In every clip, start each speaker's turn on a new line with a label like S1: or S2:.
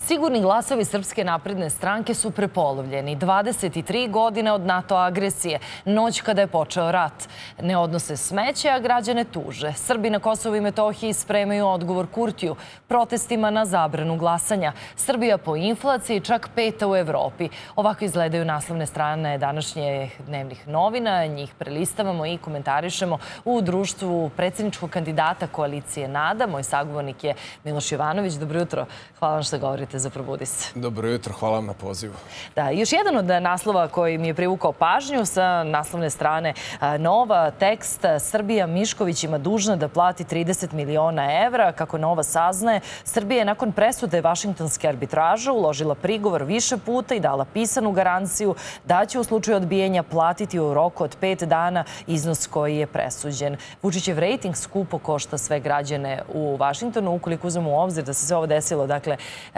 S1: Sigurni glasovi Srpske napredne stranke su prepolovljeni. 23 godine od NATO agresije, noć kada je počeo rat. Ne odnose smeće, a građane tuže. Srbi na Kosovu i Metohiji spremaju odgovor Kurtiju, protestima na zabranu glasanja. Srbija po inflaciji čak 5. u Evropi. Ovako izgledaju naslovne strane današnjih dnevnih novina. Njih prelistavamo i komentarišemo u društvu predsjedničkog kandidata koalicije NADA. Moj sagovornik je Miloš Jovanović. Dobro jutro. Hvala vam što govorite za Probudi se.
S2: Dobro jutro, hvala vam na pozivu.
S1: Da, još jedan od naslova koji mi je privukao pažnju sa naslovne strane Nova, tekst Srbija Miškovićima dužna da plati 30 miliona evra. Kako Nova saznaje, Srbija je nakon presude Vašingtonske arbitraže uložila prigovor više puta i dala pisanu garanciju da će u slučaju odbijanja platiti u roku od 5 dana iznos koji je presuđen. Vučićev rejting skupo košta sve građane u Vašingtonu, ukoliko uzmemo u obzir da se sve ovo desilo, dakle,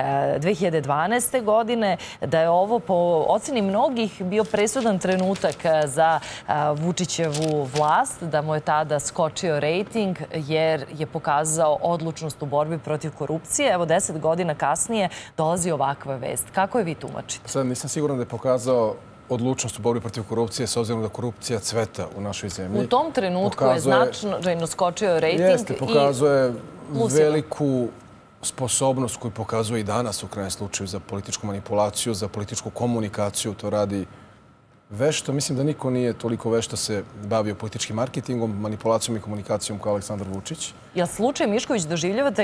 S1: 2012. godine, da je ovo po oceni mnogih bio presudan trenutak za Vučićevu vlast, da mu je tada skočio rejting jer je pokazao odlučnost u borbi protiv korupcije. Evo, 10 godina kasnije dolazi ovakva vest. Kako je vi tumačite?
S2: Sad nisam siguran da je pokazao odlučnost u borbi protiv korupcije, s obzirom da korupcija cveta u našoj zemlji.
S1: U tom trenutku je značajno skočio rejting.
S2: Jeste, pokazuje veliku sposobnost koju pokazuje i danas u krajnjem slučaju za političku manipulaciju, za političku komunikaciju. To radi vešto. Mislim da niko nije toliko vešto se bavio političkim marketingom, manipulacijom i komunikacijom kao Aleksandar Vučić.
S1: Jel slučaj Mišković doživljavate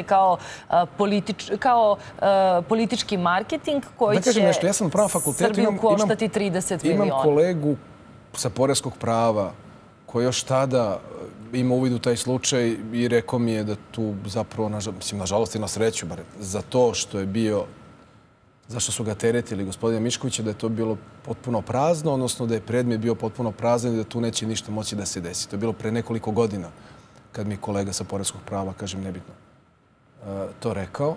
S1: kao politički marketing koji će Srbiju koštati 30 miliona?
S2: Imam kolegu sa poreskog prava koji još tada ima uvid u taj slučaj i rekao mi je da tu zapravo, nažalost i na sreću, bar za to što je bio, zašto su ga teretili gospodina Miškovića, da je to bilo potpuno prazno, odnosno da je predmet bio potpuno prazan i da tu neće ništa moći da se desi. To je bilo pre nekoliko godina kad mi je kolega sa poreskog prava, kažem nebitno, to rekao.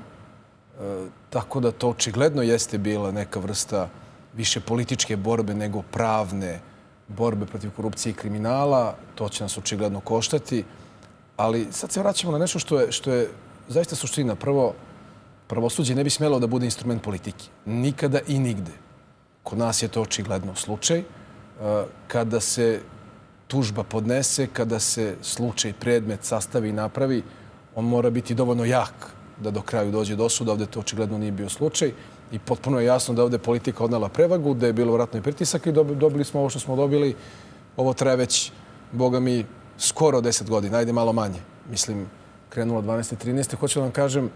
S2: Tako da to očigledno jeste bila neka vrsta više političke borbe nego pravne borbe protiv korupcije i kriminala. To će nas očigledno koštati. Ali sad se vraćamo na nešto što je zaista suština. Prvo, pravosuđe ne bi smjelo da bude instrument politike. Nikada i nigde. Kod nas je to očigledno slučaj. Kada se tužba podnese, kada se slučaj, predmet sastavi i napravi, on mora biti dovoljno jak da do kraju dođe do suda. Ovdje to očigledno nije bio slučaj. I potpuno je jasno da ovdje politika odnela prevagu, da je bilo vratno i pritisak i dobili smo ovo što smo dobili. Ovo traje već, boga mi, skoro 10 godina. Ajde malo manje. Mislim, krenulo 12. 13. Hoću da vam kažem,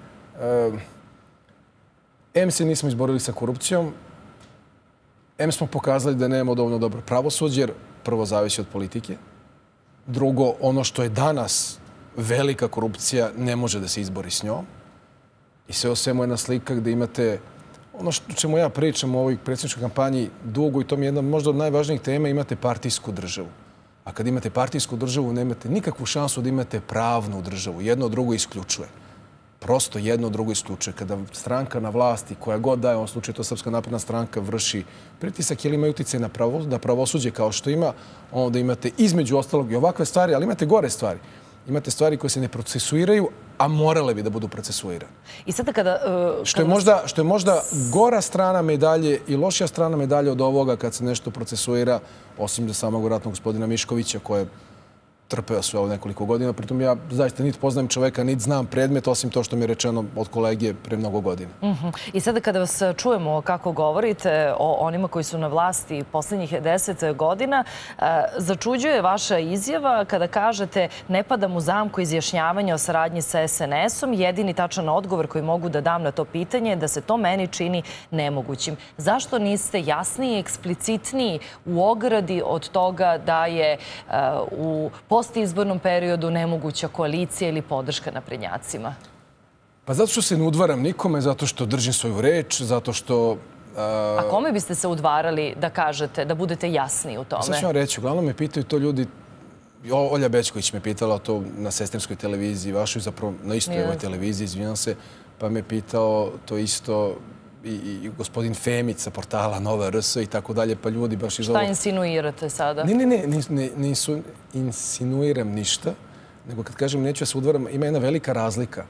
S2: em se nismo izborili sa korupcijom, em smo pokazali da nemamo dovoljno dobro pravosuđe, jer prvo zavisi od politike. Drugo, ono što je danas velika korupcija ne može da se izbori s njom. I sve o svemu jedna slika gde imate ono što čemu ja pričam u ovoj predsjedničkoj kampanji dugo, i to mi je jedna možda od najvažnijih tema, imate partijsku državu. A kad imate partijsku državu, nemate nikakvu šansu da imate pravnu državu. Jedno drugo isključuje. Prosto jedno drugo isključuje. Kada stranka na vlasti, koja god daje, u ovom slučaju to Srpska napredna stranka, vrši pritisak ili ima uticaj na pravosuđe kao što ima, onda imate između ostalog i ovakve stvari, ali imate gore stvari. Imate stvari koje se ne procesuiraju, a morale bi da budu procesuirane.
S1: I sada kada...
S2: Što je možda gora strana medalje i lošija strana medalje od ovoga kad se nešto procesuira, osim za samog vratnog gospodina Miškovića, koje je trpeo sve ovo nekoliko godina. Pritom ja zaista niti poznajem čoveka, niti znam predmet, osim to što mi je rečeno od kolege pre mnogo godina.
S1: I sada kada vas čujemo kako govorite o onima koji su na vlasti posljednjih 10 godina, začuđuje vaša izjava kada kažete ne padam u zamku izjašnjavanja o saradnji sa SNS-om. Jedini tačan odgovor koji mogu da dam na to pitanje je da se to meni čini nemogućim. Zašto niste jasniji, eksplicitniji u ogradi od toga da je u postizbornom periodu nemoguća koalicija ili podrška naprednjacima?
S2: Pa zato što se ne udvaram nikome, zato što držim svoju reč, zato što...
S1: A kome biste se udvarali da kažete, da budete jasni u tome?
S2: Sad ću vam reći, uglavnom me pitaju to ljudi, Olja Bećković me pitala to na sestrinskoj televiziji, vašoj, zapravo na istoj ovoj televiziji, izvinjam se, pa me pitao to isto i gospodin Femić sa portala Nova RS i tako dalje, pa ljudi baš iz ovog...
S1: Šta insinuirate sada?
S2: Ne, insinuiram ništa, nego kad kažem neću da se udvaram, ima jedna velika razlika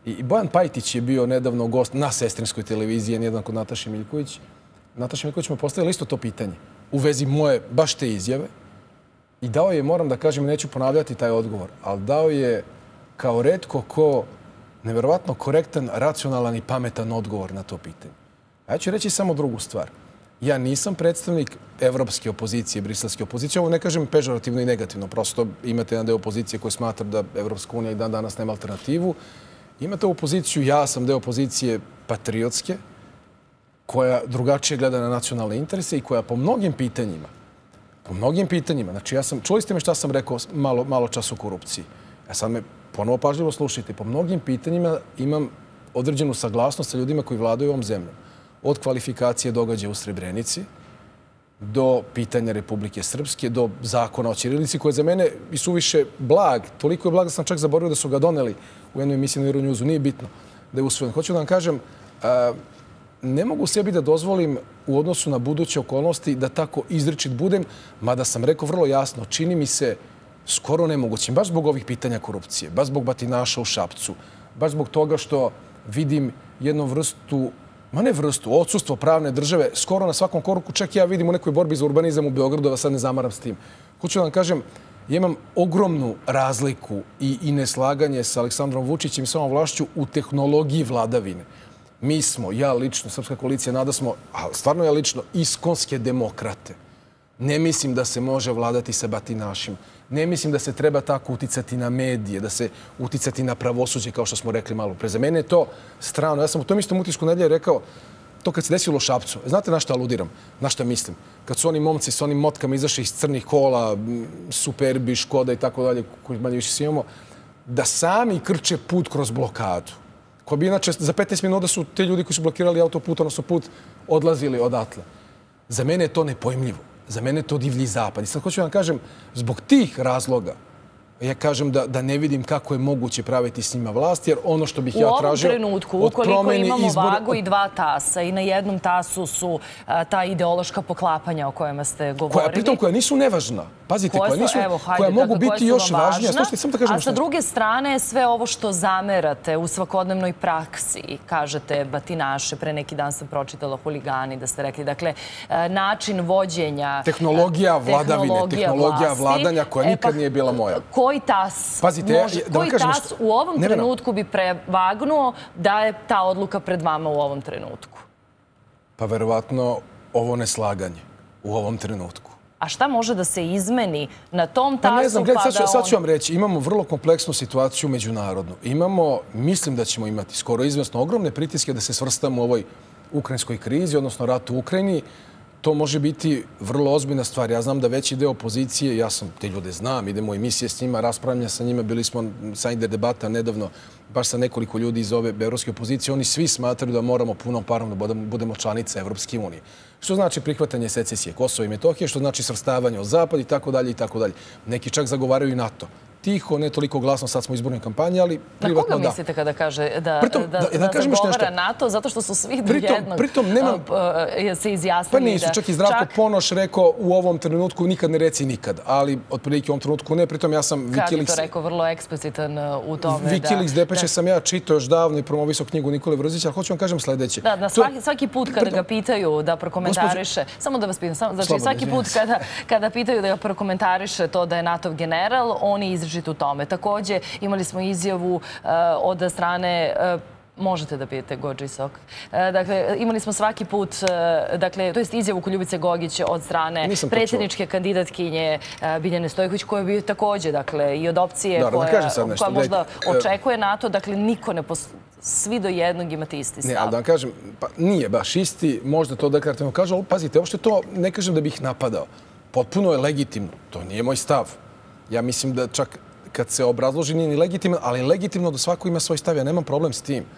S2: I Bojan Pajtić je bio nedavno gost na sestrinskoj televiziji, jedan kod Nataše Miljković. Nataša Miljković me postavila isto to pitanje u vezi moje, baš te izjave. I dao je, moram da kažem, neću ponavljati taj odgovor, ali dao je kao retko ko neverovatno korektan, racionalan i pametan odgovor na to pitanje. A ja ću reći samo drugu stvar. Ja nisam predstavnik evropske opozicije, briselske opozicije. Ovo ne kažem pežorativno i negativno. Prosto imate jedan deo opozicije koji smatra da Evropska unija i dan danas nema alternativu. Imate opoziciju, ja sam deo opozicije patriotske, koja drugačije gleda na nacionalne interese i koja po mnogim pitanjima, znači čuli ste me šta sam rekao malo čas o korupciji. Ja sad me ponovo pažljivo slušajte. Po mnogim pitanjima imam određenu saglasnost sa ljudima koji vladaju ovom zemljom. Od kvalifikacije događaja u Srebrenici do pitanja Republike Srpske, do zakona o ćirilici, koji je za mene i suviše blag. Toliko je blag da sam čak zaboravio da su ga doneli u jednoj emisiji na Euronewsu. Nije bitno da je usvojen. Hoću da vam kažem, ne mogu sebi da dozvolim u odnosu na buduće okolnosti da tako izričit budem, mada sam rekao vrlo jasno, čini mi se skoro nemogućim, baš zbog ovih pitanja korupcije, baš zbog batinaša u Šapcu, baš zbog toga što vidim jednu vrstu, odsustvo pravne države, skoro na svakom koraku, čak ja vidim u nekoj borbi za urbanizam u Beogradu, da sad ne zamaram s tim. Hoću da vam kažem, ja imam ogromnu razliku i neslaganje sa Aleksandrom Vučićem i samom vlašću u tehnologiji vladavine. Mi smo, ja lično, Srpska koalicija, Nada smo, a stvarno ja lično, iskonske demokrate. Ne mislim da se može vladati sa batinašima. Ne mislim da se treba tako uticati na medije, da se uticati na pravosuđe, kao što smo rekli malo pre. Za mene je to strano. Ja sam u tom istom utisku nedelje rekao, to kad se desilo u Šapcu, znate na šta aludiram, na šta mislim? Kad su oni momci s onim motkama izašli iz crnih kola, Superbi, Škoda i tako dalje, koji manje više svi imamo, da sami krče put kroz blokadu. Ko bi inače za 15 minuta su te ljudi koji su blokirali autoput, odnosno put, odlazili odatle. Za mene je to nepojmljivo. Za mene je to divlji zapad. I sad hoću vam kažem, zbog tih razloga, ja kažem da ne vidim kako je moguće praviti s njima vlast, jer ono što bih ja tražio...
S1: U ovom trenutku, ukoliko imamo vagu i dva tasa i na jednom tasu su ta ideološka poklapanja o kojima ste govorili...
S2: Koja nisu nevažna. Pazite, koja mogu biti još važnija.
S1: A sa druge strane, sve ovo što zamerate u svakodnevnoj praksi, kažete batinaše, pre neki dan sam pročitala huligani, da ste rekli, dakle, način vođenja...
S2: Tehnologija vladavine, tehnologija vladanja koja nikad nije bila moja.
S1: Koji tas u ovom trenutku bi prevagnuo da je ta odluka pred vama u ovom trenutku?
S2: Pa verovatno ovo neslaganje u ovom trenutku.
S1: A šta može da se izmeni na tom tasu?
S2: Pa ne znam, gledajte, sad ću vam reći, imamo vrlo kompleksnu situaciju međunarodnu. Mislim da ćemo imati skoro izvesno ogromne pritiske da se svrstamo u ovoj ukrajinskoj krizi, odnosno ratu u Ukrajini. To može biti vrlo ozbiljna stvar. Ja znam da veći deo opozicije, ja sam te ljude znam, idemo u emisije s njima, raspravljamo sa njima, bili smo sa debata nedavno, baš sa nekoliko ljudi iz ove evropske opozicije, oni svi smatraju da moramo punom parom da budemo članice Evropske unije. Što znači prihvatanje secesije Kosova i Metohije, što znači svrstavanje o zapad i tako dalje i tako dalje. Neki čak zagovaraju i NATO. Tiho, ne toliko glasno, sad smo u izbornoj kampanji, ali privatno da.
S1: Na koga mislite kada kaže da zagovara NATO? Zato što su svi do jednog se izjasnili.
S2: Pa nisu, čak i Zdravko Ponoš rekao u ovom trenutku nikad ne reci nikad, ali otprilike u ovom trenutku ne. Pritom ja sam Wikileaks...
S1: Kad bi to rekao vrlo eksplicitan u tome.
S2: Wikileaks depeše sam ja čitao još davno i promovisao knjigu Nikole Vrzića, ali hoću vam kažem sledeće.
S1: Da, svaki put kada ga pitaju da prokomentariše, samo da vas pitam, znači svaki put kada pitaju da ga prokomentariše to da je NATO general, oni izričito u tome. Također imali smo izjavu od strane... Možete da pijete Gođi sok. Dakle, imali smo svaki put, dakle, to jest izjavu Ljubice Gogić od strane predsjedničke kandidatkinje Biljane Stojković, koja bi također, dakle, i od opcije koja možda očekuje NATO, dakle, niko ne svi do jednog imate isti stav.
S2: Ne, ali da vam kažem, pa nije baš isti, možda to deklarativno kažu, ali pazite, uopšte to ne kažem da bih napadao. Potpuno je legitimno, to nije moj stav. Ja mislim da čak kad se obrazloži nije ni legitimno, ali je legitimno da svako ima svoj stav. Ja nemam problem s tim.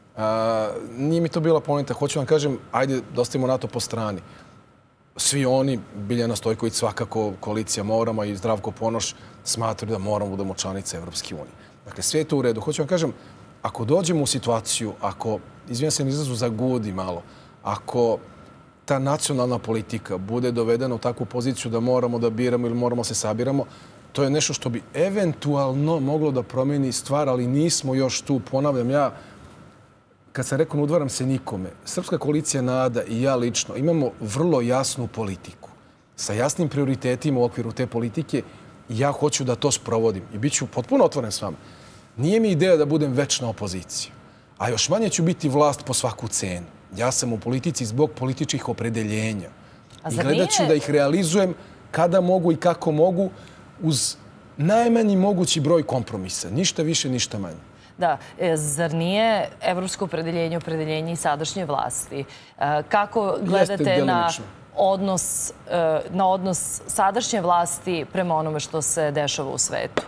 S2: Nije mi to bila poenta. Hoću vam kažem, ajde da ostavimo NATO po strani. Svi oni, Biljana Stojković, svakako koalicija moramo i Zdravko Ponoš smatraju da moramo budemo članice Evropske unije. Dakle, sve je to u redu. Hoću vam kažem, ako dođemo u situaciju, ako, izvijem se, izrazu zagudi malo, ako ta nacionalna politika bude dovedena u takvu poziciju da moramo da biramo ili moramo se sabiramo, To je nešto što bi eventualno moglo da promeni stvar, ali nismo još tu. Ponavljam, ja, kad sam rekao ne udvaram se nikome, Srpska koalicija NADA i ja lično imamo vrlo jasnu politiku. Sa jasnim prioritetima u okviru te politike ja hoću da to sprovodim. I bit ću potpuno otvoren s vama. Nije mi ideja da budem večna opozicija. A još manje ću biti vlast po svaku cenu. Ja sam u politici zbog političkih opredeljenja. I gledat ću da ih realizujem kada mogu i kako mogu uz najmanji mogući broj kompromisa. Ništa više, ništa manje.
S1: Da, zar nije evropsko opredeljenje i sadašnje vlasti? Kako gledate na odnos sadašnje vlasti prema onome što se dešava u svetu?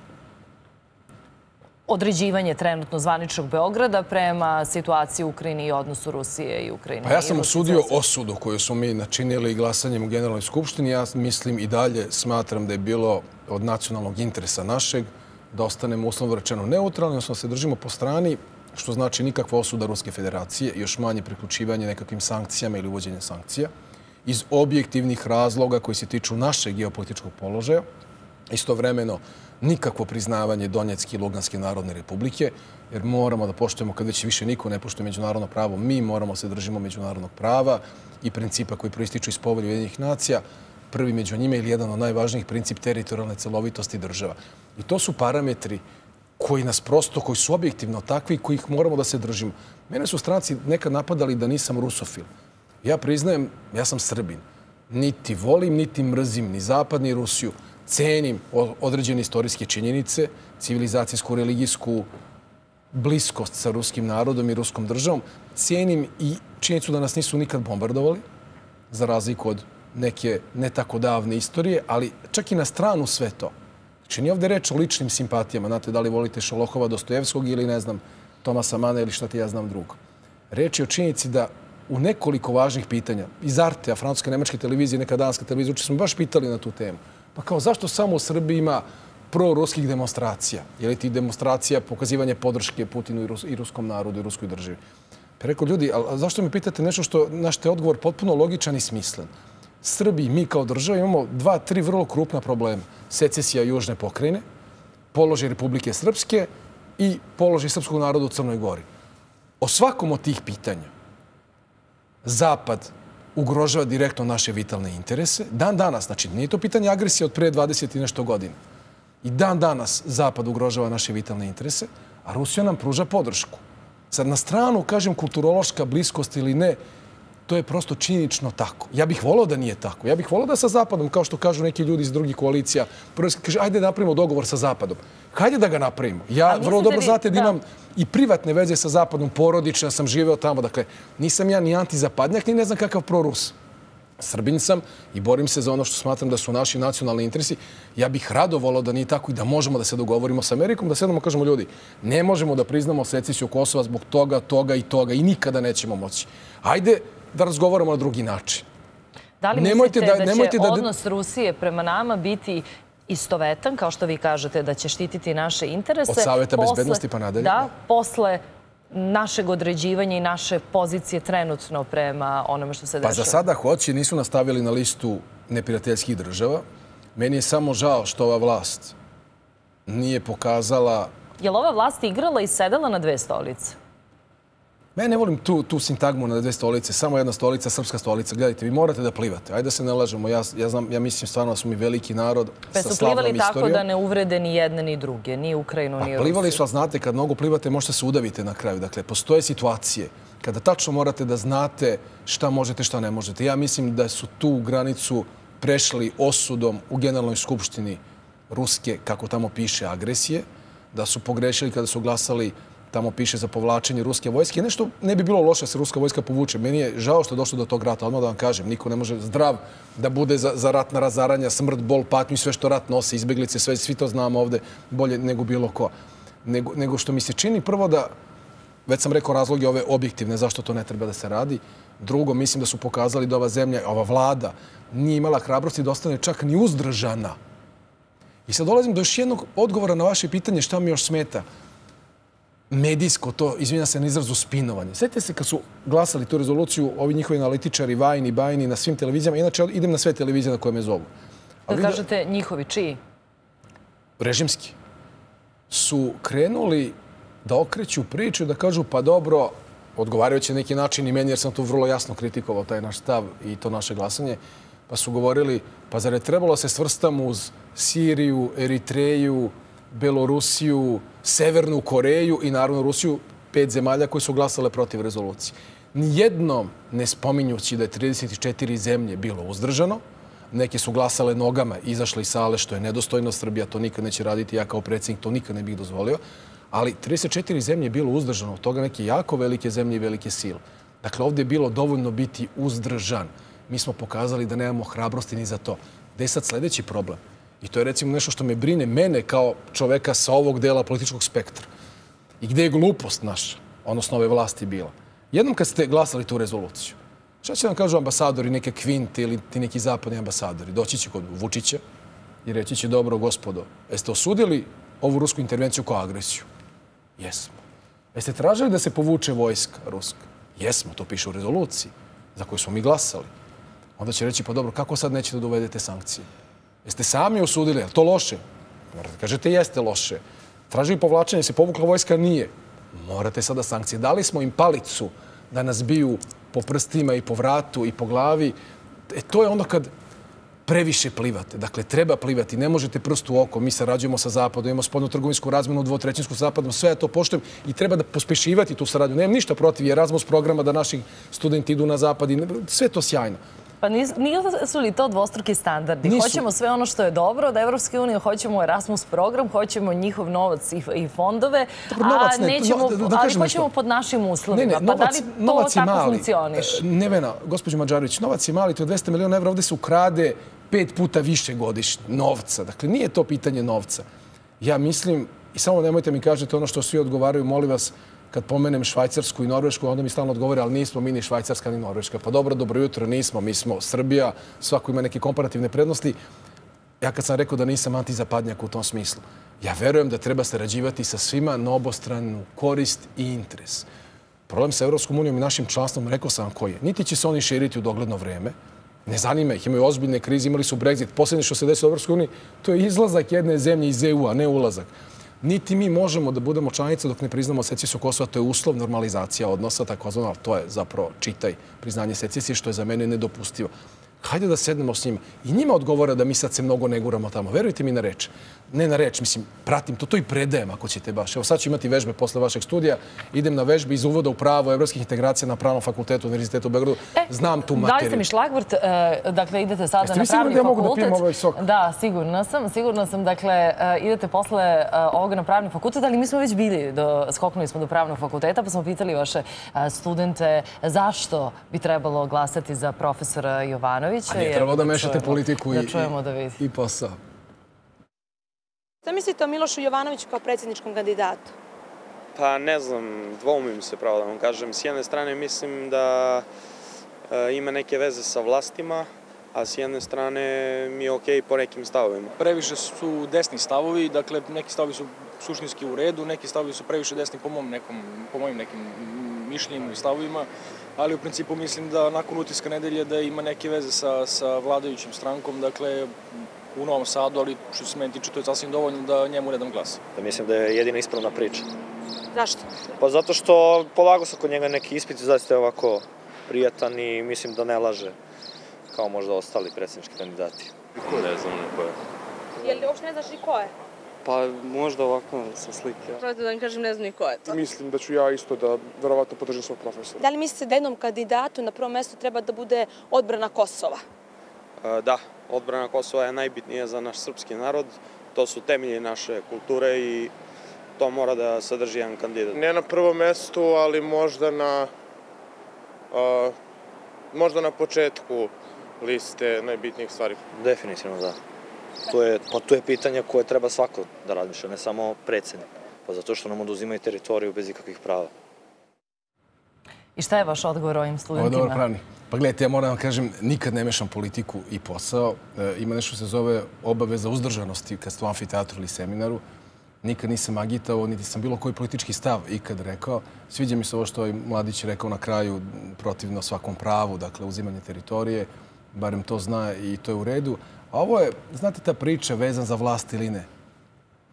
S1: Određivanje trenutno zvaničnog Beograda prema situaciji u Ukrajini i odnosu Rusije i Ukrajine.
S2: Pa ja sam osudio osudu koju smo mi načinili glasanjem u Generalnoj skupštini. Ja mislim i dalje smatram da je bilo od nacionalnog interesa našeg da ostanemo uslovno rečeno neutralni, odnosno se držimo po strani, što znači nikakva osuda Ruske federacije, još manje priključivanje nekakvim sankcijama ili uvođenje sankcija, iz objektivnih razloga koji se tiču našeg geopolitičkog položaja. Istovremeno, nikakvo priznavanje Donjecke i Luganske narodne republike, jer moramo da poštujemo, kad već više niko ne poštuje međunarodno pravo, mi moramo se držimo međunarodnog prava i principa koji proističu iz Povelje Ujedinjenih nacija, prvi među njima ili jedan od najvažnijih princip teritorijalne celovitosti država. I to su parametri koji nas prosto, koji su objektivno takvi i kojih moramo da se držimo. Mene su stranci nekad napadali da nisam rusofil. Ja priznajem, ja sam Srbin. Niti volim, niti mrzim, ni Zapad, ni Rusiju. Cenim određene istorijske činjenice, civilizacijsku, religijsku bliskost sa ruskim narodom i ruskom državom. Cenim i činjenicu da nas nisu nikad bombardovali, za razliku od neke ne tako davne istorije, ali čak i na stranu sve to. Znači, nije ovdje reč o ličnim simpatijama. Znate, da li volite Šolohova, Dostojevskog ili, ne znam, Tomasa Mana ili šta ti ja znam drugo. Reč je o činjenici da u nekoliko važnih pitanja, iz Artea, francuske, nemačke televizije, neka danska televizija, uče smo baš pitali na tu temu. Pa kao, zašto samo u Srbiji ima proruskih demonstracija? Je li ti demonstracija pokazivanje podrške Putinu i ruskom narodu i ruskoj državi? Pa rekao, ljudi, a zašto mi pitate nešto što naš te odgovor potpuno logičan i smislen? Srbiji, mi kao država, imamo 2-3 vrlo krupna problema. Secesija južne pokrajine, položaj Republike Srpske i položaj srpskog naroda u Crnoj Gori. O svakom od tih pitanja Zapad ugrožava direktno naše vitalne interese. Dan danas, znači nije to pitanje agresije od pre 20 i nešto godina. I dan danas Zapad ugrožava naše vitalne interese, a Rusija nam pruža podršku. Sad na stranu, kažem, kulturološka bliskost ili ne, to je prosto činjenično tako. Ja bih volao da nije tako. Ja bih volao da sa Zapadom, kao što kažu neki ljudi iz drugih koalicija, prvo kaže, ajde da napravimo dogovor sa Zapadom. Hajde da ga napravimo. Ja vrlo dobro znate da imam i privatne veze sa Zapadom, porodične, sam živeo tamo. Dakle, nisam ja ni antizapadnjak, ni ne znam kakav prorus. Srbin sam i borim se za ono što smatram da su naši nacionalni interesi. Ja bih rado volao da nije tako i da možemo da se dogovorimo s Amerikom, da sedemo kažemo ljudi, ne možemo da priznamo secesiju Kosova zbog toga, toga i toga i nikada nećemo moći. Ajde da razgovaramo na drugi način.
S1: Da li mislite da će odnos Rusije prema nama biti istovetan, kao što vi kažete, da će štititi naše interese?
S2: Od Saveta bezbednosti pa nadalje?
S1: Da, posle našeg određivanja i naše pozicije trenutno prema onome što se dešava.
S2: Pa za sada hoće, nisu nastavili na listu neprijateljskih država. Meni je samo žao što ova vlast nije pokazala...
S1: Je li ova vlast igrala i sedela na dve stolice?
S2: Ne volim tu sintagmu na dve stolice, samo jedna stolica, srpska stolica. Gledajte, vi morate da plivate. Ajde da se ne lažemo. Ja mislim stvarno da smo mi veliki narod sa slavnom istorijom.
S1: Pa su plivali tako da ne uvrede ni jedne ni druge, ni Ukrajinu, ni Rusiju.
S2: Plivali su, ali znate, kad mnogo plivate, možete se udavite na kraju. Dakle, postoje situacije kada tačno morate da znate šta možete, šta ne možete. Ja mislim da su tu granicu prešli osudom u Generalnoj skupštini Ruske, kako tamo piše, agresije, da su pogrešili kada su glasali, tamo piše za povlačenje ruske vojske. Nešto ne bi bilo loše da se ruska vojska povuče. Meni je žao što je došlo do tog rata. Odmah da vam kažem, niko ne može zdrav da bude za ratna razaranja, smrt, bol, patnju i sve što rat nosi, izbeglice, sve, svi to znamo ovde bolje nego bilo ko. Nego što mi se čini prvo da, već sam rekao razloge ove objektivne, zašto to ne treba da se radi. Drugo, mislim da su pokazali da ova zemlja, ova vlada, nije imala hrabrosti da ostane čak ni uzdržana. I sad dolazim do još jednog odgovora na vaše pitanje šta mi još smeta. Medijsko to, izvinjam se na izrazu, spinovanje. Sjetite se kad su glasali tu rezoluciju, ovi njihovi analitičari, Vajni, Bajni, na svim televizijama. Inače, idem na sve televizije na koje me zovu.
S1: Da kažete njihovi, čiji?
S2: režimski, su krenuli da okreću priču, da kažu pa dobro, odgovarajući na neki način i meni, jer sam tu vrlo jasno kritikovao taj naš stav i to naše glasanje, pa su govorili, pa zar je trebalo se svrstam uz Siriju, Eritreju, Belorusiju, Severnu Koreju i naravno Rusiju, 5 zemalja koje su glasale protiv rezolucije. Nijednom ne spominjući da je 34 zemlje bilo uzdržano, neke su glasale nogama, izašle iz sale, što je nedostojno. Srbija to nikad neće raditi, ja kao predsjednik to nikad ne bih dozvolio, ali 34 zemlje je bilo uzdržano, od toga neke jako velike zemlje i velike sile. Dakle, ovdje je bilo dovoljno biti uzdržan. Mi smo pokazali da nemamo hrabrosti ni za to. Gde je sad sljedeći problem? I to je recimo nešto što me brine mene kao čoveka sa ovog dela političkog spektra. I gde je glupost naša, odnosno ove vlasti bila? Jednom kad ste glasali tu rezoluciju, šta će nam kažu ambasadori, neke kvinte ili ti neki zapadni ambasadori? Doći će kod Vučića i reći će, dobro, gospodo, jeste osudili ovu rusku intervenciju kao agresiju? Jesmo. Jeste tražili da se povuče vojska ruska? Jesmo, to piše u rezoluciji za koju smo mi glasali. Onda će reći, pa dobro, kako sad nećete da uvedete sankcije? Jeste sami osudili, je li to loše? Morate kažete, jeste loše. Tražili povlačenje, se povukla vojska, nije. Morate sada sankcije. Dali smo im palicu da nas biju po prstima i po vratu i po glavi. To je ono kad previše plivate. Dakle, treba plivati. Ne možete prst u oko. Mi sarađujemo sa Zapadom, imamo spoljnu trgovinsku razmenu, dvotrećinsku sa Zapadom. Sve to poštujem i treba da pospešivati tu saradnju. Nemam ništa protiv Erasmus programa da naši studenti idu na Zapad. Sve to sjajno.
S1: Pa nisu li to dvostruki standardi? Hoćemo sve ono što je dobro od Evropske unije, hoćemo Erasmus program, hoćemo njihov novac i fondove, ali hoćemo pod našim uslovima. Pa da li to tako funkcioniš?
S2: Nevena, gospođo Mađarović, novac je mali, to je 200 miliona evra, ovdje se ukrade 5 puta više godišnje novca. Dakle, nije to pitanje novca. Ja mislim, i samo nemojte mi kažete ono što svi odgovaraju, molim vas, kad pomenem Švajcarsku i Norvešku, onda mi stalno odgovore, ali nismo mi ni Švajcarska ni Norveška. Pa dobro jutro, nismo. Mi smo Srbija, svako ima neke komparativne prednosti. Ja kad sam rekao da nisam antizapadnjak u tom smislu, ja verujem da treba sarađivati sa svima na obostranu korist i interes. Problem sa Evropskom unijom i našim članstvom, rekao sam vam koji je. Niti će se oni širiti u dogledno vreme. Ne zanima ih, imaju ozbiljne krize, imali su Brexit. Posljednje što se desilo u Evropskoj uniji, to je izlazak jedne zemlje iz EU-a, ne ulazak. Niti mi možemo da budemo članice dok ne priznamo secesiju Kosova. To je uslov normalizacija odnosa, takozvano, ali to je zapravo, čitaj, priznanje secesije, što je za mene nedopustivo. Hajde da sednemo s njima. I njima odgovara da mi sad se mnogo ne guramo tamo. Verujte mi na reč. Ne na reč, mislim, pratim to i predajem ako ćete baš. Evo sad ću imati vežbe posle vašeg studija. Idem na vežbe iz uvoda u pravo evropskih integracija na Pravnom fakultetu Univerzitetu u Beogradu. Znam tu materiju.
S1: Dali ste mi šlagvrt, dakle idete sada na Pravni fakultet.
S2: Jeste vi sigurni da ja mogu da pijem ovaj sok?
S1: Da, sigurna sam. Dakle, idete posle ovoga na Pravni fakultet, ali mi smo već bili, skoknuli smo do Pravnog fakulteta, pa smo pitali vaše studente zašto bi trebalo glasati za profesora Jovanovića.
S2: A nije trebalo da mešate politiku i posao.
S3: Šta mislite o Milošu Jovanoviću kao predsjedničkom kandidatu?
S4: Pa ne znam, dvoumim se pravo da vam kažem. S jedne strane mislim da ima neke veze sa vlastima, a s jedne strane mi je okej po nekim stavovima.
S5: Previše su desni stavovi, dakle neki stavovi su suštinski u redu, neki stavovi su previše desni po mojim nekim mišljenjima i stavovima, ali u principu mislim da nakon utiska nedelje da ima neke veze sa vladajućim strankom, dakle u Novom Sadu, ali što se meni tiče to je sasvim dovoljno da njemu ne dam glas.
S6: Mislim da je jedina ispravna priča.
S3: Zašto?
S6: Pa zato što polagao sam kod njega neki ispit, zaista je ovako prijatan i mislim da ne laže kao možda ostali predsjednički kandidati.
S4: Ne znam ni ko je.
S3: Jel li uopšte ne znaš ni ko je?
S4: Pa možda ovako sa slike.
S3: Pravite da vam kažem ne znam ni ko je to.
S7: Mislim da ću ja isto da verovatno podržim svog profesora.
S3: Da li mislite da jednom kandidatu na prvom mjestu treba da bude odbrana Kosova?
S4: Da, odbrana Kosova je najbitnija za naš srpski narod. To su temelji naše kulture i to mora da sadrži jedan kandidat.
S7: Ne na prvom mestu, ali možda na početku liste najbitnijih stvari.
S6: Definitivno da. To je pitanje koje treba svako da razmišlja, ne samo predsjednik. Pa zato što nam oduzimaju teritoriju bez ikakvih prava.
S1: I šta je vaš odgovor ovim studentima?
S2: Ovo je pravni. Pa gledajte, ja moram vam kažem, nikad ne mešam politiku i posao. Ima nešto se zove obaveza uzdržanosti kad ste u amfiteatru ili seminaru. Nikad nisam agitao, niti sam bilo koji politički stav ikad rekao. Sviđa mi se ovo što je Mladić rekao na kraju, protivno svakom pravu, dakle uzimanje teritorije, barem to zna i to je u redu. A ovo je, znate, ta priča vezan za vlast ili ne.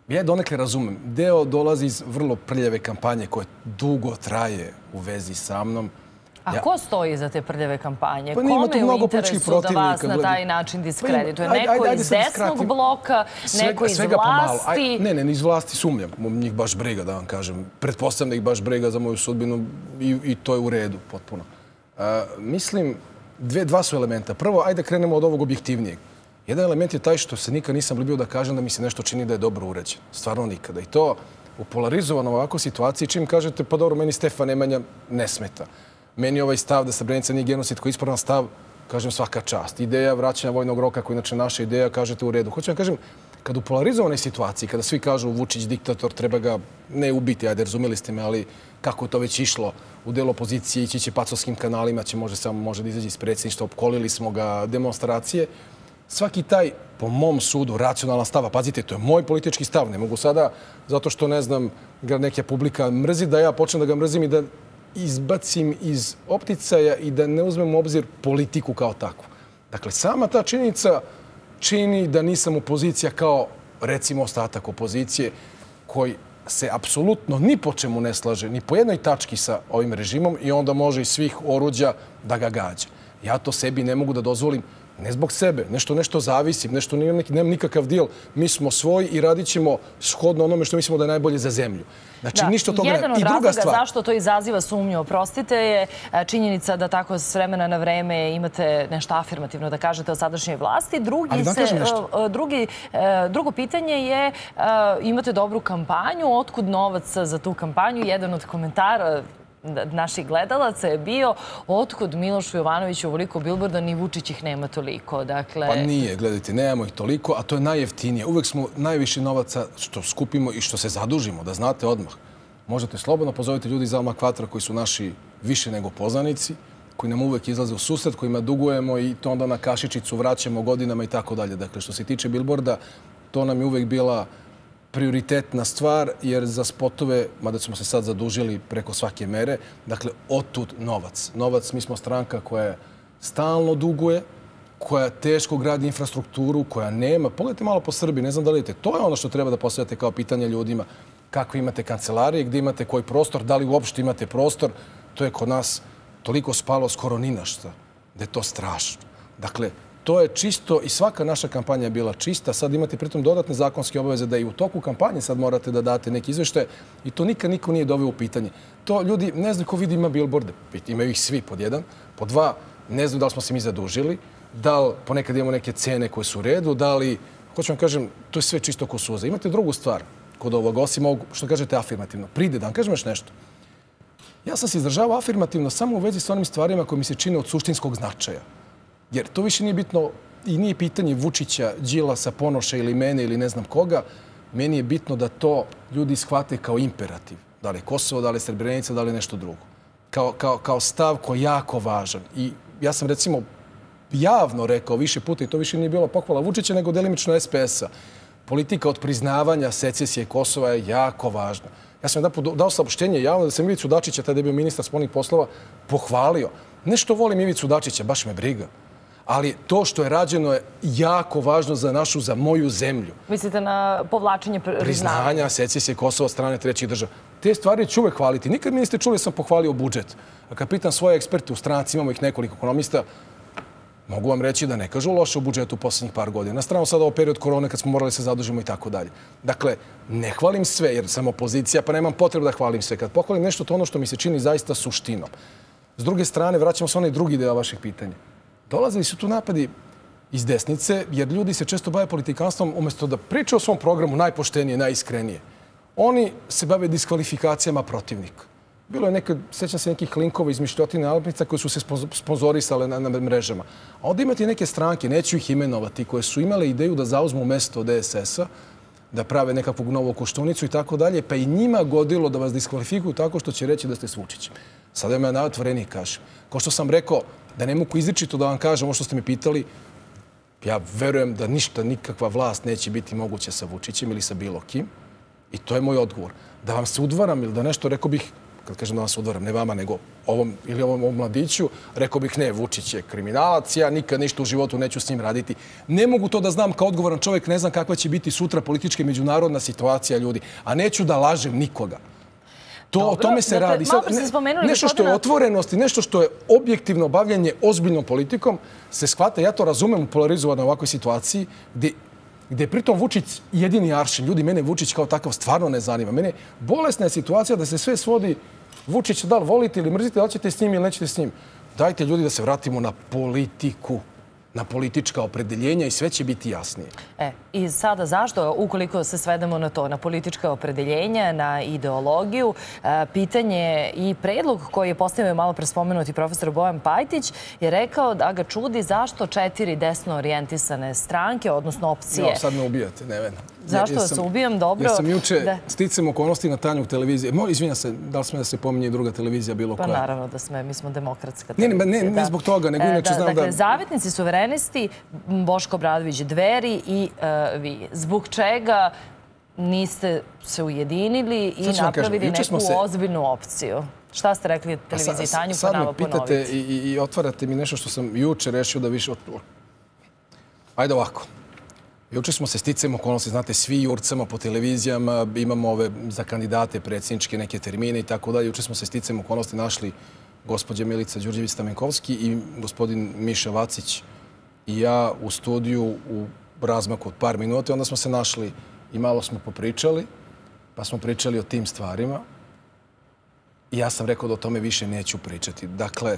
S2: Ja donekle razumem. Deo dolazi iz vrlo prljave kampanje koje dugo traje u vezi sa mnom.
S1: A ko stoji za te prljave kampanje?
S2: Pa nema tu
S1: Kome je u
S2: mnogo političkih
S1: interesu da
S2: protivnika.
S1: vas na taj način diskredituje?
S2: Pa
S1: Neko
S2: ajde
S1: iz
S2: sad da
S1: desnog
S2: skratim.
S1: bloka, neko iz vlasti?
S2: Ne, iz vlasti sumnjam. Njih baš briga, da vam kažem. Pretpostavljam da ih baš briga za moju sudbinu i to je u redu potpuno. Mislim, dva su elementa. Prvo, ajde krenemo od ovog objektivnijeg. Jedan element je taj što se nikad nisam libio da kažem da mi se nešto čini da je dobro uređeno. Stvarno nikada. I to u polarizovanoj ovakvoj situaciji, čim kažete, pa dobro, meni Stefan Nemanja ne smeta. Meni ovaj stav da Srebrenica nije genocid koji je ispravan stav, kažem, svaka čast. Ideja vraćanja vojnog roka, koja je inače naša ideja, kažete u redu. Hoću vam kažem, kad u polarizovanoj situaciji, kada svi kažu Vučić diktator, treba ga ne ubiti, ajde, razumeli ste me, ali kako je to već išlo u delu opozicije, ići će pacovskim kanalima, može da izađe iz predsjedništva, opkolili smo ga, demonstracije. Svaki taj, po mom sudu, racionalan stav, a pazite, to je moj politički stav, ne mogu sada, zato što, ne znam, ga neka publika mrzi, da ja počnem da ga mrzim i da izbacim iz opticaja i da ne uzmem u obzir politiku kao takvu. Dakle, sama ta činjenica čini da nisam opozicija kao, recimo, ostatak opozicije koji se apsolutno ni po čemu ne slaže, ni po jednoj tački sa ovim režimom i onda može iz svih oruđa da ga gađa. Ja to sebi ne mogu da dozvolim, ne zbog sebe, nešto zavisim, nešto nemam nikakav dil. Mi smo svoji i radit ćemo shodno onome što mislimo da je najbolje za zemlju. Znači, ništa od toga ne.
S1: Jedan od razloga zašto to izaziva sumnju, oprostite, je činjenica da tako s vremena na vreme imate nešto afirmativno da kažete o sadašnjoj vlasti. Drugo pitanje je, imate dobru kampanju, otkud novac za tu kampanju? Jedan od komentara naših gledalaca je bio otkud Milošu Jovanoviću ovoliko bilborda, ni Vučić ih nema toliko.
S2: Pa nije, gledajte, nemamo ih toliko, a to je najjeftinije. Uvek smo najviše novaca što skupimo i što se zadužimo, da znate odmah. Možete slobodno pozoviti ljudi iz Alma Kvatra koji su naši više nego poznanici, koji nam uvek izlaze u susret, kojima dugujemo i to onda na kašičicu vraćamo godinama i tako dalje. Dakle, što se tiče bilborda, to nam je uvek bila prioritetna stvar, jer za spotove, mada smo se sad zadužili preko svake mere, dakle, otud novac. Novac, mi smo stranka koja stalno duguje, koja teško gradi infrastrukturu, koja nema. Pogledajte malo po Srbiji, ne znam da li vidite. To je ono što treba da postavljate kao pitanje ljudima. Kakve imate kancelarije, gde imate koji prostor, da li uopšte imate prostor. To je kod nas toliko spalo skoro ni na šta, da je to strašno. Dakle, to je čisto i svaka naša kampanja je bila čista. Sad imate pritom dodatne zakonske obaveze da i u toku kampanje sad morate da date neki izveštaje i to nikad niko nije doveo u pitanje. To ljudi ne znaju ko vidi ima bilborde. Imaju ih svi pod jedan. Pod dva, ne znaju da li smo se mi zadužili, da li ponekad imamo neke cene koje su u redu, da li, hoću vam kažem, to je sve čisto ko suza. Imate drugu stvar kod ovog, osim ovog, što kažete afirmativno. Pride, da vam kažem još nešto. Ja sam se izražavao afirmativno samo u vezi s onim stvarima koje mi se čine od suštinskog značaja. Jer to više nije bitno i nije pitanje Vučića, Đilasa, Ponoša ili mene ili ne znam koga. Meni je bitno da to ljudi shvate kao imperativ. Da li je Kosovo, da li je Srebrenica, da li je nešto drugo. Kao stav koji je jako važan. I ja sam recimo javno rekao više puta, i to više nije bilo pohvala Vučića, nego delimično SPS-a. Politika od priznavanja secesije Kosova je jako važna. Ja sam dao saopštenje javno da sam Ivicu Dačića, tada je bio ministar spoljnih poslova, pohvalio. Nešto volim Ivicu Dačića, baš me briga. Ali to što je rađeno je jako važno za moju zemlju.
S1: Mislite na povlačenje
S2: priznanja secesije Kosova od strane trećih država. Te stvari ću uvek hvaliti. Nikad mi niste čuli da sam pohvalio budžet. A kad pitam svoje eksperte u stranci, imamo ih nekoliko ekonomista, mogu vam reći da ne kažu loše u budžetu u poslednjih par godina. Na stranu sada ovo period korone kad smo morali se zadužimo i tako dalje. Dakle, ne hvalim sve jer sam opozicija pa nemam potrebu da hvalim sve. Kad pohvalim nešto, to ono što mi se čini zaista suštinom. S druge strane, vraćamo se onaj drugi deo vaših pitanja. Dolazili su tu napadi iz desnice, jer ljudi se često bave politikanstvom umjesto da pričaju o svom programu najpoštenije, najiskrenije. Oni se bave diskvalifikacijama protivnika. Bilo je nekad, sećam se nekih linkova iz Mišljotine Alpnica koje su se sponzorisale na mrežama. A onda imate neke stranke, neću ih imenovati, koje su imale ideju da zauzmu mesto DSS-a, da prave nekakvog novu Koštunicu i tako dalje, pa i njima godilo da vas diskvalifikuju tako što će reći da ste s Vučićem. Sada me najotvoreniji kažem. Kao što sam rekao, da ne mogu izričito da vam kažem ovo što ste me pitali, ja verujem da nikakva vlast neće biti moguća sa Vučićem ili sa bilo kim. I to je moj odgovor. Da vam se udvaram ili da nešto, rekao bih, kad kažem da vam se udvaram, ne vama, nego ovom mladiću, rekao bih ne, Vučić je kriminalac, ja nikad ništa u životu neću s njim raditi. Ne mogu to da znam kao odgovoran čovjek, ne znam kakva će biti sutra politička i međunarodna situacija ljudi, a neću da lažem nikoga. O tome se radi. Nešto što je otvorenost i nešto što je objektivno bavljanje ozbiljnom politikom se shvata, ja to razumem u polarizovanoj ovakvoj situaciji, gde je pritom Vučić jedini aršin. Ljudi, mene Vučić kao takav stvarno ne zanima. Mene bolesna je situacija da se sve svodi Vučića, da li volite ili mrzite, da li ćete s njim ili nećete s njim. Dajte ljudi da se vratimo na politiku, na politička opredeljenja i sve će biti jasnije.
S1: I sada zašto, ukoliko se svedemo na to, na politička opredeljenja, na ideologiju, pitanje i predlog koji je postavio malo pre spomenuti profesor Bojan Pajtić je rekao da ga čudi zašto 4 desno orijentisane stranke, odnosno opcije...
S2: Ja, sad me ubijate, Nevena.
S1: Zašto vas ubijam? Dobro.
S2: Ja sam juče sticam okolnosti na Tanjug televizije. Izvinjam se, da li sme da se pominje i druga televizija bilo koja?
S1: Pa naravno da sme, mi smo demokratska televizija.
S2: Ne zbog toga, nego inače znam da...
S1: Dakle, zavetnici, suverenisti, Boško Obradović, Dveri i vi. Zbog čega niste se ujedinili i napravili neku ozbiljnu opciju? Šta ste rekli televiziji Tanjug, pa nama ponoviti?
S2: Sad me pitate i otvarate mi nešto što sam juče rešio da više... Ajde ovako. Juče smo se sticajem okolnosti, znate, svi jurcamo po televizijama, imamo ove za kandidate predsjedničke neke termine i tako dalje. Juče smo se sticajem okolnosti našli gospođa Milica Đurđević-Stamenkovski i gospodin Miša Vacić i ja u studiju u razmaku od par minuta. Onda smo se našli i malo smo popričali, pa smo pričali o tim stvarima. I ja sam rekao da o tome više neću pričati. Dakle,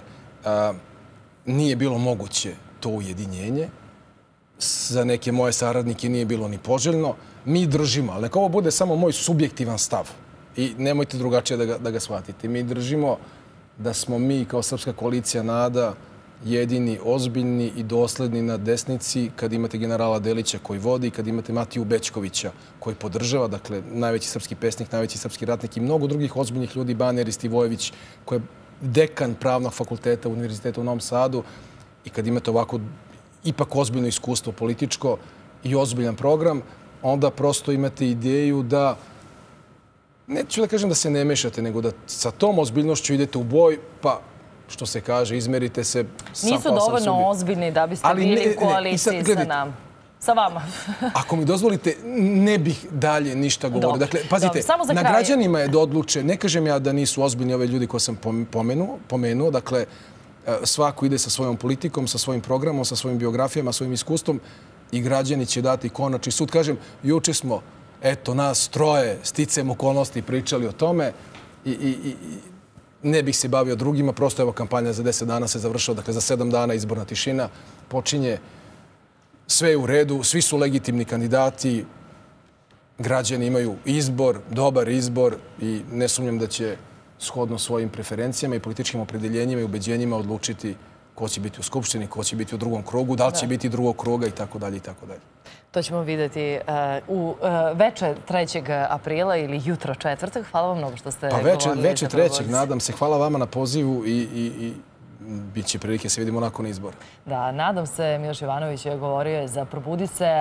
S2: nije bilo moguće to ujedinjenje. Za neke moje saradnike nije bilo ni poželjno. Mi držimo, ali neka ovo bude samo moj subjektivan stav. I nemojte drugačije da ga shvatite. Mi držimo da smo mi kao Srpska koalicija NADA jedini ozbiljni i dosledni na desnici kad imate generala Delića koji vodi, kad imate Matiju Bećkovića koji podržava, dakle, najveći srpski pesnik, najveći srpski ratnik i mnogo drugih ozbiljnih ljudi, Baner Stivojević koji je dekan pravnog fakulteta Univerziteta u Novom Sadu i kad imate ovako ipak ozbiljno iskustvo političko i ozbiljan program, onda prosto imate ideju da, neću da kažem da se ne mešate, nego da sa tom ozbiljnošću idete u boj, pa što se kaže, izmerite se sam.
S1: Nisu dovoljno ozbiljni da biste bili u koaliciji sa nam. Sa vama.
S2: Ako mi dozvolite, ne bih dalje ništa govorio. Dakle, pazite, na građanima je da odluče. Ne kažem ja da nisu ozbiljni ove ljudi koje sam pomenuo. Dakle, svako ide sa svojom politikom, sa svojim programom, sa svojim biografijama, svojim iskustvom i građani će dati konačni sud. Kažem, juče smo, eto, nas troje sticajem okolnosti pričali o tome i ne bih se bavio drugima. Prosto evo kampanja za 10 dana se završava, dakle za 7 dana izborna tišina počinje. Sve je u redu, svi su legitimni kandidati, građani imaju izbor, dobar izbor i ne sumnjam da će shodno svojim preferencijama i političkim opredeljenjima i ubeđenjima odlučiti ko će biti u Skupštini, ko će biti u drugom krugu, da li će biti drugog kruga i tako dalje i tako dalje.
S1: To ćemo vidjeti u večer 3. aprila ili jutro 4. Hvala vam mnogo što ste govorili.
S2: Pa večer 3. nadam se. Hvala vama na pozivu i bit će prilike se vidimo nakon izbora.
S1: Da, nadam se. Miloš Jovanović je govorio za Probudi se.